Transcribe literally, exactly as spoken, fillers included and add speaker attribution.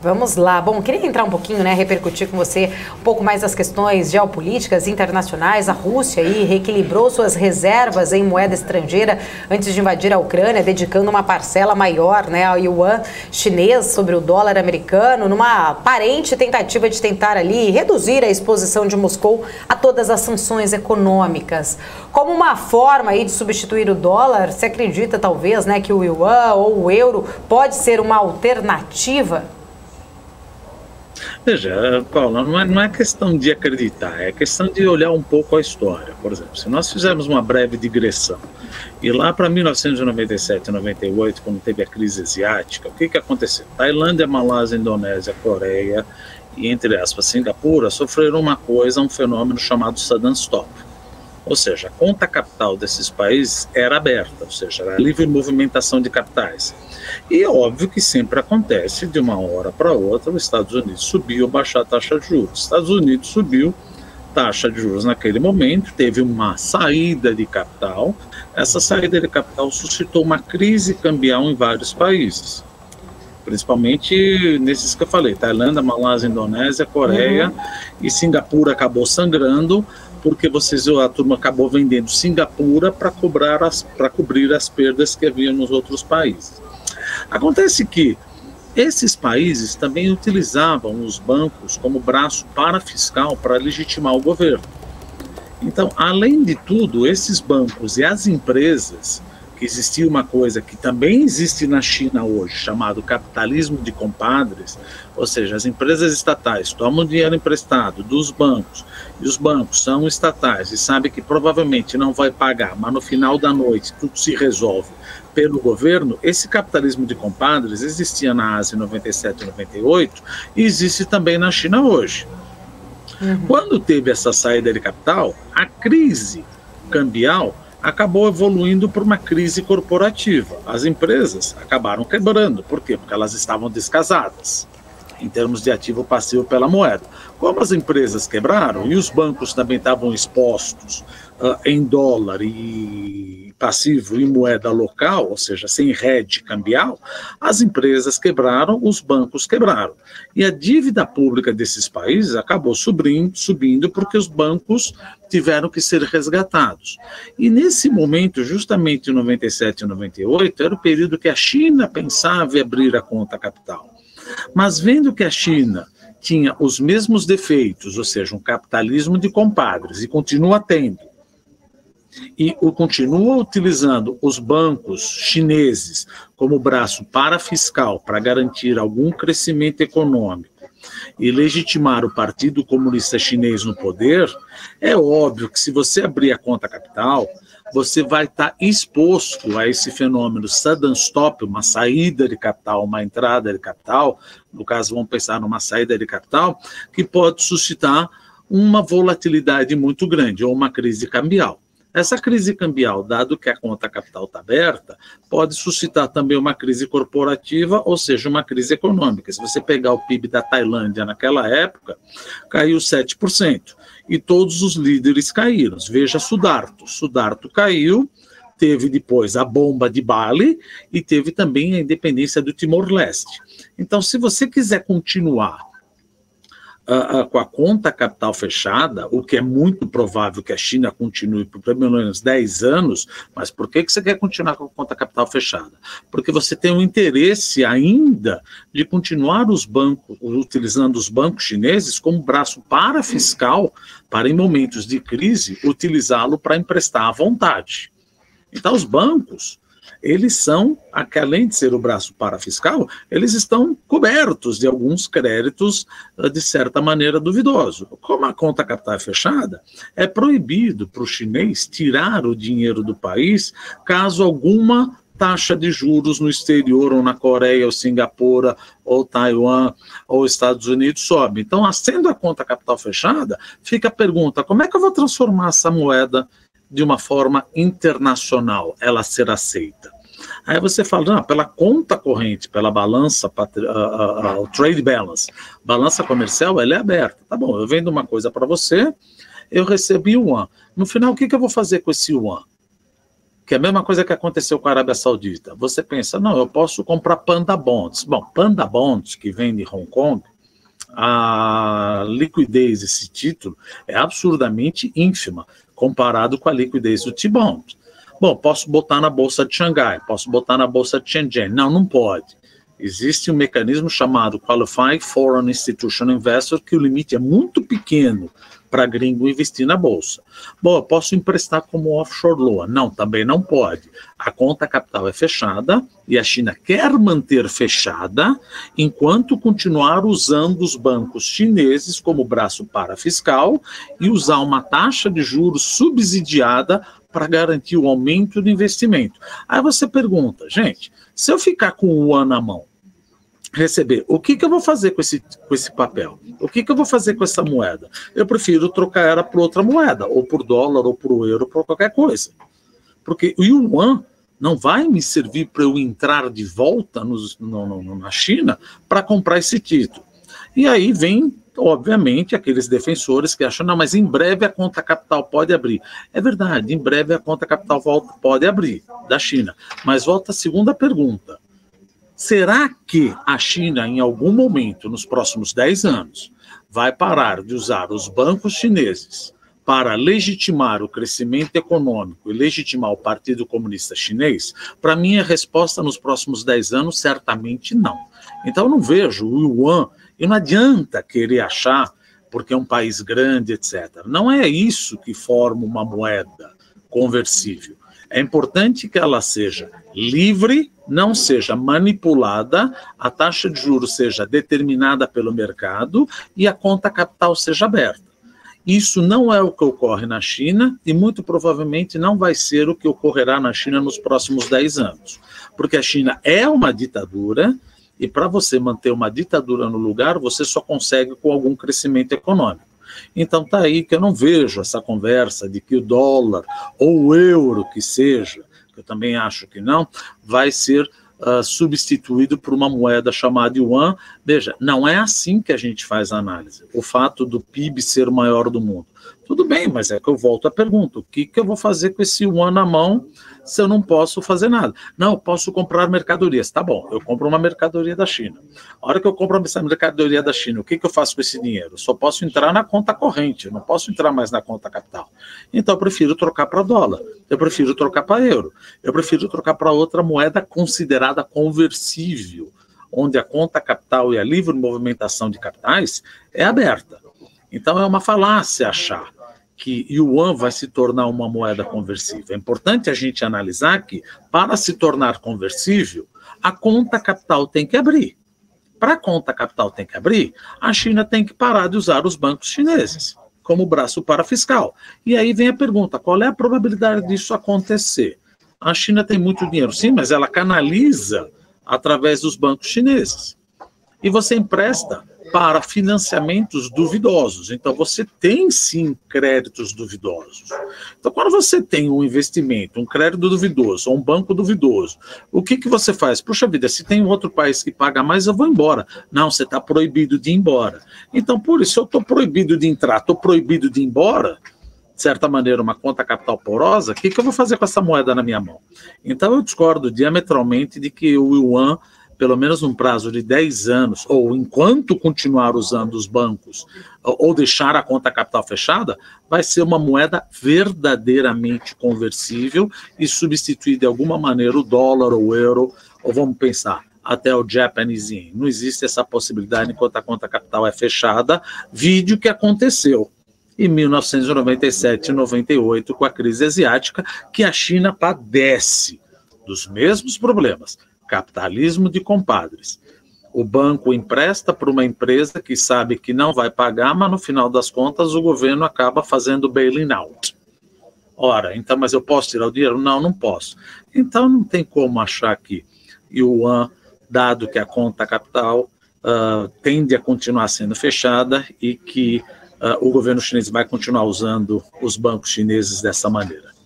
Speaker 1: Vamos lá. Bom, queria entrar um pouquinho, né, repercutir com você um pouco mais das questões geopolíticas internacionais. A Rússia aí reequilibrou suas reservas em moeda estrangeira antes de invadir a Ucrânia, dedicando uma parcela maior, né, ao yuan chinês sobre o dólar americano, numa aparente tentativa de tentar ali reduzir a exposição de Moscou a todas as sanções econômicas. Como uma forma aí de substituir o dólar, se acredita talvez, né, que o yuan ou o euro pode ser uma alternativa?
Speaker 2: Veja, Paula, não é, não é questão de acreditar, é questão de olhar um pouco a história. Por exemplo, se nós fizermos uma breve digressão, e lá para mil novecentos e noventa e sete, noventa e oito, quando teve a crise asiática, o que, que aconteceu? Tailândia, Malásia, Indonésia, Coreia e, entre aspas, Singapura, sofreram uma coisa, um fenômeno chamado sudden stop. Ou seja, a conta capital desses países era aberta, ou seja, era livre movimentação de capitais. E é óbvio que sempre acontece, de uma hora para outra, os Estados Unidos subiu ou baixar a taxa de juros. Os Estados Unidos subiu taxa de juros naquele momento, teve uma saída de capital. Essa saída de capital suscitou uma crise cambial em vários países, principalmente nesses que eu falei, Tailândia, Malásia, Indonésia, Coreia, uhum. E Singapura acabou sangrando, porque vocês, a turma acabou vendendo Singapura para cobrar as, para cobrir as perdas que havia nos outros países. Acontece que esses países também utilizavam os bancos como braço parafiscal para legitimar o governo. Então, além de tudo, esses bancos e as empresas, que existia uma coisa que também existe na China hoje, chamado capitalismo de compadres, ou seja, as empresas estatais tomam dinheiro emprestado dos bancos, e os bancos são estatais e sabem que provavelmente não vai pagar, mas no final da noite tudo se resolve pelo governo. Esse capitalismo de compadres existia na Ásia em noventa e sete, noventa e oito e existe também na China hoje. Uhum. Quando teve essa saída de capital, a crise cambial acabou evoluindo para uma crise corporativa. As empresas acabaram quebrando. Por quê? Porque elas estavam descasadas em termos de ativo passivo pela moeda. Como as empresas quebraram e os bancos também estavam expostos uh, em dólar e passivo em moeda local, ou seja, sem hedge cambial, as empresas quebraram, os bancos quebraram. E a dívida pública desses países acabou subindo, subindo porque os bancos tiveram que ser resgatados. E nesse momento, justamente em noventa e sete e noventa e oito, era o período que a China pensava em abrir a conta capital. Mas vendo que a China tinha os mesmos defeitos, ou seja, um capitalismo de compadres, e continua tendo, e o, continua utilizando os bancos chineses como braço parafiscal para garantir algum crescimento econômico e legitimar o Partido Comunista Chinês no poder, é óbvio que se você abrir a conta capital, você vai estar exposto a esse fenômeno sudden stop, uma saída de capital, uma entrada de capital, no caso vamos pensar numa saída de capital, que pode suscitar uma volatilidade muito grande, ou uma crise cambial. Essa crise cambial, dado que a conta capital está aberta, pode suscitar também uma crise corporativa, ou seja, uma crise econômica. Se você pegar o P I B da Tailândia naquela época, caiu sete por cento. E todos os líderes caíram. Veja Sudarto. Sudarto caiu, teve depois a bomba de Bali e teve também a independência do Timor-Leste. Então, se você quiser continuar Uh, uh, com a conta capital fechada, o que é muito provável que a China continue por pelo menos dez anos, mas por que, que você quer continuar com a conta capital fechada? Porque você tem um interesse ainda de continuar os bancos, utilizando os bancos chineses como braço parafiscal para, em momentos de crise, utilizá-lo para emprestar à vontade. Então, os bancos, eles são, além de ser o braço parafiscal, eles estão cobertos de alguns créditos, de certa maneira, duvidosos. Como a conta capital é fechada, é proibido para o chinês tirar o dinheiro do país caso alguma taxa de juros no exterior, ou na Coreia, ou Singapura, ou Taiwan, ou Estados Unidos sobe. Então, sendo a conta capital fechada, fica a pergunta, como é que eu vou transformar essa moeda de uma forma internacional, ela ser aceita? Aí você fala, não, pela conta corrente, pela balança, uh, uh, uh, o trade balance, balança comercial, ela é aberta. Tá bom, eu vendo uma coisa para você, eu recebi o yuan. No final, o que, que eu vou fazer com esse yuan? O que é a mesma coisa que aconteceu com a Arábia Saudita. Você pensa, não, eu posso comprar Panda Bonds. Bom, Panda Bonds, que vem de Hong Kong, a liquidez desse título é absurdamente ínfima, comparado com a liquidez do T-Bond. Bom, posso botar na Bolsa de Xangai, posso botar na Bolsa de Shenzhen. Não, não pode. Existe um mecanismo chamado Qualifying Foreign Institutional Investor, que o limite é muito pequeno para gringo investir na Bolsa. Bom, eu posso emprestar como offshore loan. Não, também não pode. A conta capital é fechada e a China quer manter fechada enquanto continuar usando os bancos chineses como braço parafiscal e usar uma taxa de juros subsidiada para garantir o aumento do investimento. Aí você pergunta, gente, se eu ficar com o yuan na mão, receber, o que, que eu vou fazer com esse, com esse papel? O que, que eu vou fazer com essa moeda? Eu prefiro trocar ela por outra moeda, ou por dólar, ou por euro, por qualquer coisa. Porque o yuan não vai me servir para eu entrar de volta nos, no, no, na China para comprar esse título. E aí vem, obviamente, aqueles defensores que acham, não, mas em breve a conta capital pode abrir. É verdade, em breve a conta capital volta, pode abrir, da China. Mas volta a segunda pergunta. Será que a China, em algum momento, nos próximos dez anos, vai parar de usar os bancos chineses para legitimar o crescimento econômico e legitimar o Partido Comunista Chinês? Para mim, a resposta nos próximos dez anos, certamente não. Então, eu não vejo o yuan, e não adianta querer achar, porque é um país grande, etcétera. Não é isso que forma uma moeda conversível. É importante que ela seja livre, não seja manipulada, a taxa de juros seja determinada pelo mercado e a conta capital seja aberta. Isso não é o que ocorre na China e muito provavelmente não vai ser o que ocorrerá na China nos próximos dez anos. Porque a China é uma ditadura e para você manter uma ditadura no lugar, você só consegue com algum crescimento econômico. Então está aí que eu não vejo essa conversa de que o dólar ou o euro que seja, que eu também acho que não, vai ser uh, substituído por uma moeda chamada yuan. Veja, não é assim que a gente faz a análise. O fato do P I B ser o maior do mundo. Tudo bem, mas é que eu volto à pergunta, o que, que eu vou fazer com esse yuan na mão se eu não posso fazer nada? Não, eu posso comprar mercadorias. Tá bom, eu compro uma mercadoria da China. A hora que eu compro essa mercadoria da China, o que, que eu faço com esse dinheiro? Eu só posso entrar na conta corrente, eu não posso entrar mais na conta capital. Então eu prefiro trocar para dólar, eu prefiro trocar para euro, eu prefiro trocar para outra moeda considerada conversível, onde a conta capital e a livre movimentação de capitais é aberta. Então é uma falácia achar que yuan vai se tornar uma moeda conversível. É importante a gente analisar que, para se tornar conversível, a conta capital tem que abrir. Para a conta capital tem que abrir, a China tem que parar de usar os bancos chineses como braço parafiscal. E aí vem a pergunta, qual é a probabilidade disso acontecer? A China tem muito dinheiro, sim, mas ela canaliza através dos bancos chineses. E você empresta para financiamentos duvidosos. Então, você tem, sim, créditos duvidosos. Então, quando você tem um investimento, um crédito duvidoso, ou um banco duvidoso, o que, que você faz? Puxa vida, se tem outro país que paga mais, eu vou embora. Não, você está proibido de ir embora. Então, por isso, eu estou proibido de entrar, estou proibido de ir embora, de certa maneira, uma conta capital porosa, o que, que eu vou fazer com essa moeda na minha mão? Então, eu discordo diametralmente de que o yuan, pelo menos num prazo de dez anos, ou enquanto continuar usando os bancos, ou deixar a conta capital fechada, vai ser uma moeda verdadeiramente conversível e substituir de alguma maneira o dólar ou o euro, ou vamos pensar, até o Japanese yen. Não existe essa possibilidade enquanto a conta capital é fechada, vídeo que aconteceu em mil novecentos e noventa e sete e noventa e oito com a crise asiática, que a China padece dos mesmos problemas. Capitalismo de compadres. O banco empresta para uma empresa que sabe que não vai pagar, mas no final das contas o governo acaba fazendo bail-in out. Ora, então, mas eu posso tirar o dinheiro? Não, não posso. Então não tem como achar que yuan, dado que a conta capital uh, tende a continuar sendo fechada e que uh, o governo chinês vai continuar usando os bancos chineses dessa maneira.